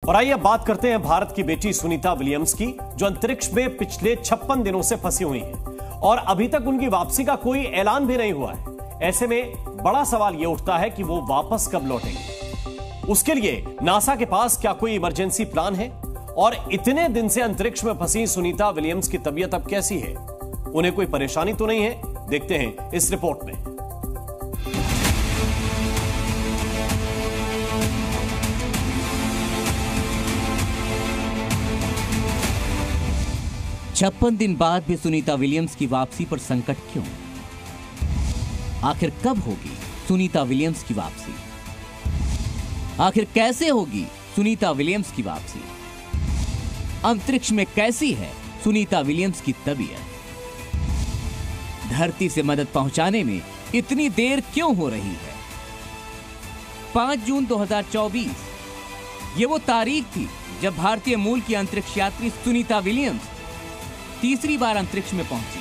और आइए अब बात करते हैं भारत की बेटी सुनीता विलियम्स की, जो अंतरिक्ष में पिछले 56 दिनों से फंसी हुई हैं और अभी तक उनकी वापसी का कोई ऐलान भी नहीं हुआ है। ऐसे में बड़ा सवाल यह उठता है कि वो वापस कब लौटेंगे। उसके लिए नासा के पास क्या कोई इमरजेंसी प्लान है? और इतने दिन से अंतरिक्ष में फंसी सुनीता विलियम्स की तबीयत अब कैसी है? उन्हें कोई परेशानी तो नहीं है? देखते हैं इस रिपोर्ट में। 56 दिन बाद भी सुनीता विलियम्स की वापसी पर संकट क्यों? आखिर कब होगी सुनीता विलियम्स की वापसी? आखिर कैसे होगी सुनीता विलियम्स की वापसी? अंतरिक्ष में कैसी है सुनीता विलियम्स की तबीयत? धरती से मदद पहुंचाने में इतनी देर क्यों हो रही है? 5 जून 2024 ये वो तारीख थी जब भारतीय मूल की अंतरिक्ष यात्री सुनीता विलियम्स तीसरी बार अंतरिक्ष में पहुंची।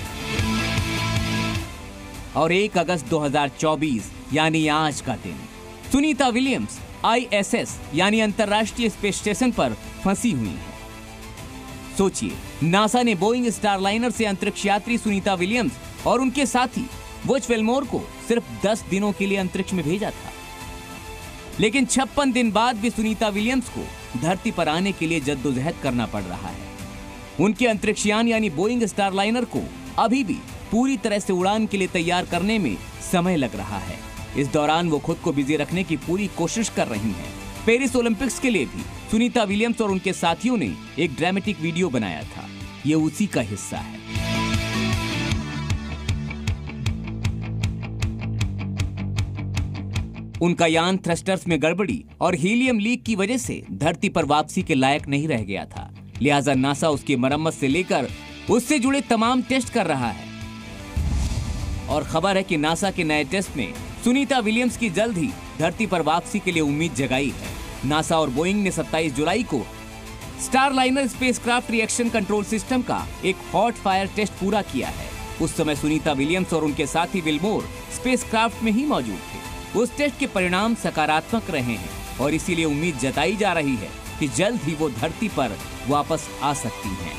और 1 अगस्त 2024 यानी आज का दिन सुनीता विलियम्स ISS यानी अंतरराष्ट्रीय स्पेस स्टेशन पर फंसी हुई है। सोचिए, नासा ने बोइंग स्टारलाइनर से अंतरिक्ष यात्री सुनीता विलियम्स और उनके साथी बज विल्मोर को सिर्फ 10 दिनों के लिए अंतरिक्ष में भेजा था, लेकिन 56 दिन बाद भी सुनीता विलियम्स को धरती पर आने के लिए जद्दोजहद करना पड़ रहा है। उनके अंतरिक्षयान यानी बोइंग स्टारलाइनर को अभी भी पूरी तरह से उड़ान के लिए तैयार करने में समय लग रहा है। इस दौरान वो खुद को बिजी रखने की पूरी कोशिश कर रही हैं। पेरिस ओलंपिक्स के लिए भी सुनीता विलियम्स और उनके साथियों ने एक ड्रामेटिक वीडियो बनाया था। ये उसी का हिस्सा है। उनका यान थ्रस्टर्स में गड़बड़ी और हीलियम लीक की वजह से धरती पर वापसी के लायक नहीं रह गया था, लिहाजा नासा उसकी मरम्मत से लेकर उससे जुड़े तमाम टेस्ट कर रहा है। और खबर है कि नासा के नए टेस्ट में सुनीता विलियम्स की जल्द ही धरती पर वापसी के लिए उम्मीद जगाई है। नासा और बोइंग ने 27 जुलाई को Starliner spacecraft reaction control system का एक हॉट फायर टेस्ट पूरा किया है। उस समय सुनीता विलियम्स और उनके साथी विल्मोर स्पेसक्राफ्ट में ही मौजूद थे। उस टेस्ट के परिणाम सकारात्मक रहे हैं और इसीलिए उम्मीद जताई जा रही है कि जल्द ही वो धरती पर वापस आ सकती हैं।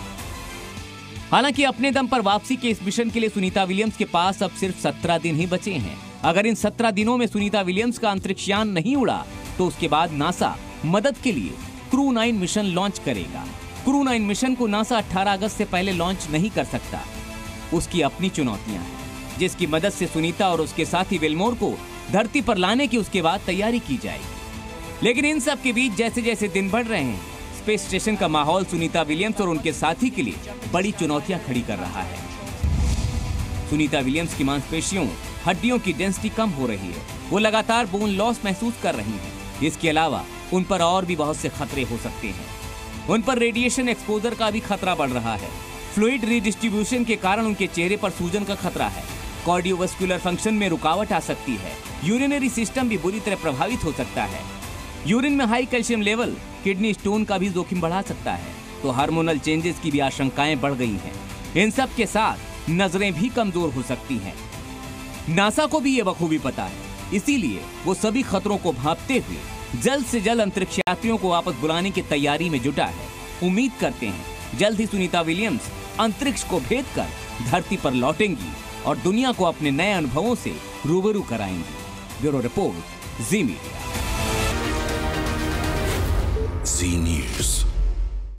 हालांकि अपने दम पर वापसी के इस मिशन के लिए सुनीता विलियम्स के पास अब सिर्फ 17 दिन ही बचे हैं। अगर इन 17 दिनों में सुनीता विलियम्स का अंतरिक्षयान नहीं उड़ा तो उसके बाद नासा मदद के लिए क्रू 9 मिशन लॉन्च करेगा। क्रू 9 मिशन को नासा 18 अगस्त से पहले लॉन्च नहीं कर सकता। उसकी अपनी चुनौतियां हैं, जिसकी मदद से सुनीता और उसके साथी विल्मोर को धरती पर लाने की उसके बाद तैयारी की जाएगी। लेकिन इन सब के बीच जैसे जैसे दिन बढ़ रहे हैं, स्पेस स्टेशन का माहौल सुनीता विलियम्स और उनके साथी के लिए बड़ी चुनौतियां खड़ी कर रहा है। सुनीता विलियम्स की मांसपेशियों, हड्डियों की डेंसिटी कम हो रही है। वो लगातार बोन लॉस महसूस कर रही हैं। इसके अलावा उन पर और भी बहुत से खतरे हो सकते हैं। उन पर रेडिएशन एक्सपोजर का भी खतरा बढ़ रहा है। फ्लूइड रीडिस्ट्रीब्यूशन के कारण उनके चेहरे पर सूजन का खतरा है। कार्डियोवास्कुलर फंक्शन में रुकावट आ सकती है। यूरिनरी सिस्टम भी बुरी तरह प्रभावित हो सकता है। यूरिन में high calcium level kidney stone का भी जोखिम बढ़ा सकता है। तो हार्मोनल चेंजेस की भी आशंकाएं बढ़ गई हैं। इन सब के साथ नजरें भी कमजोर हो सकती हैं। नासा को भी ये बखूबी पता है, इसीलिए वो सभी खतरों को भांपते हुए जल्द से जल्द अंतरिक्ष यात्रियों को वापस बुलाने की तैयारी में जुटा है। उम्मीद करते हैं जल्द ही सुनीता विलियम्स अंतरिक्ष को भेद कर धरती पर लौटेंगी और दुनिया को अपने नए अनुभवों से रूबरू कराएंगी। Bureau report, Zee media. Zee news.